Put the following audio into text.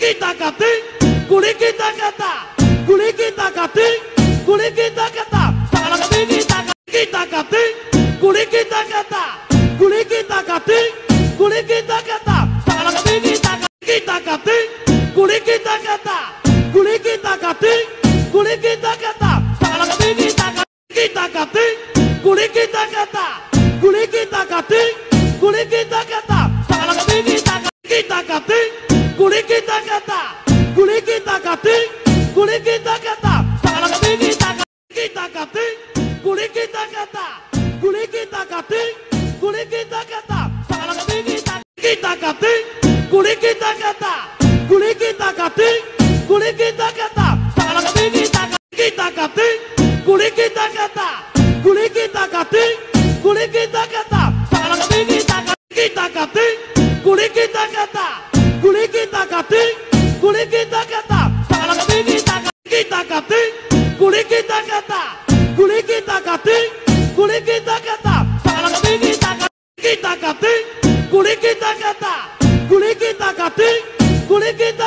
kita kating, kulit kita kata, kulit kita kating, kulit kita kata, salah kating kita kating, kulit kita kata, kulit kita kating, kulit kita kata, salah kating kita kating, kulit kita kata, kulit kita kating, kulit kita kata, salah kating kita kating, kulit kita kata, kulit kita kating, kulit kita kata, salah kating kita kating, kulit kita kata, kulit kita kating, kulit kita kata, salah kating kita kating, kulit kita kata, kulit kita kating, kulit kita kata, salah kating kita kating, kulit kita kata, kulit kita kating, kulit kita kata, salah kating kita kating, kulit kita kata, kulit kita kating, kulit kita kata, salah kating kita kating, kulit kita kata, kulit kita kating, kulit kita kata, salah kating kita kating, kulit kita kata, kulit kita kating, kulit kita kata, salah kating kita kating, kulit kita kata, kulit kita kating, kulit kita